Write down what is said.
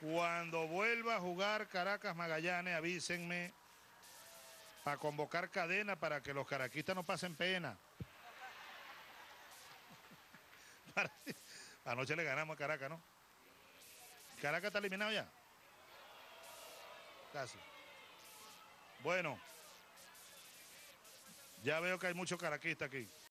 Cuando vuelva a jugar Caracas Magallanes, avísenme para convocar cadena para que los caraquistas no pasen pena. Anoche le ganamos a Caracas, ¿no? Caracas está eliminado ya. Casi. Bueno, ya veo que hay muchos caraquistas aquí.